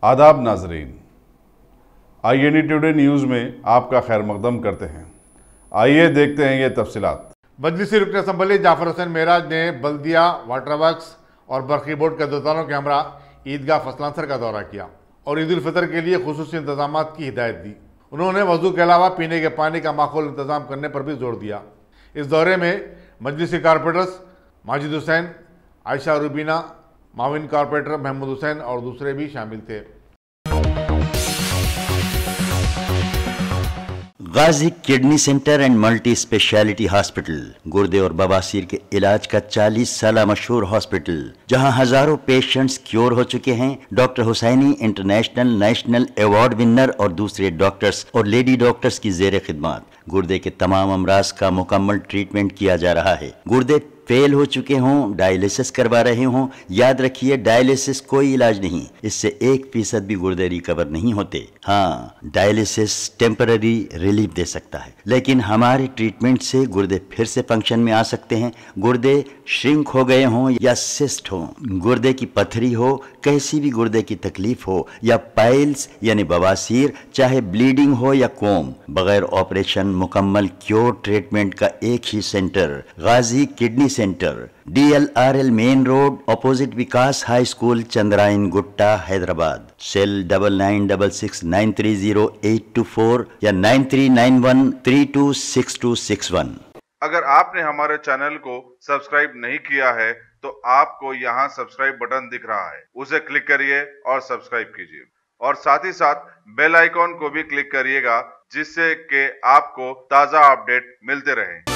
आदाब नाजरीन, INE today news में आपका खैर मकदम करते हैं। आइए देखते हैं ये तफसीलात। मजलिसी रुकन असम्बली जाफर हुसैन मेराज ने बल्दिया, वाटर वर्क्स और बरकी बोर्ड के अहदेदारों के हमरा ईदगाह फसलांसर का दौरा किया और ईद-उल-फितर के लिए खुसूसी इंतजाम की हिदायत दी। उन्होंने वजू के अलावा पीने के पानी का माकूल इंतजाम करने पर भी जोर दिया। इस दौरे में मजलिसी कॉर्पोरेटर्स माजिद हुसैन, आयशा, रुबीना, माविन कॉर्पोरेटर महमूद हुसैन और दूसरे भी शामिल थे। Ghazi kidney centre and multi speciality hospital, गुर्दे और बवासीर के इलाज का 40 साल मशहूर हॉस्पिटल, जहां हजारों पेशेंट्स क्योर हो चुके हैं। Doctor Hussaini international national award winner और दूसरे डॉक्टर्स और लेडी डॉक्टर्स की जेर खिदमत गुर्दे के तमाम अमराज का मुकम्मल ट्रीटमेंट किया जा रहा है। गुर्दे फेल हो चुके हों, डायलिसिस करवा रहे हों, याद रखिए डायलिसिस कोई इलाज नहीं, इससे 1% भी गुर्दे रिकवर नहीं होते। हाँ, डायलिसिस टेम्पररी रिलीफ दे सकता है, लेकिन हमारे ट्रीटमेंट से गुर्दे फिर से फंक्शन में आ सकते हैं। गुर्दे श्रिंक हो गए हों या सिस्ट हो, गुर्दे की पथरी हो, कैसी भी गुर्दे की तकलीफ हो या पाइल्स यानी बवासीर, चाहे ब्लीडिंग हो या कोम, बगैर ऑपरेशन मुकम्मल क्योर ट्रीटमेंट का एक ही centre, Ghazi kidney centre, DLRL main road, opposite Vikas high school, Chandrayan Gutta, Hyderabad. Cell 9966930824 या 9391326261। अगर आपने हमारे चैनल को सब्सक्राइब नहीं किया है तो आपको यहाँ सब्सक्राइब बटन दिख रहा है, उसे क्लिक करिए और सब्सक्राइब कीजिए और साथ ही साथ बेल आइकॉन को भी क्लिक करिएगा, जिससे कि आपको ताज़ा अपडेट मिलते रहे।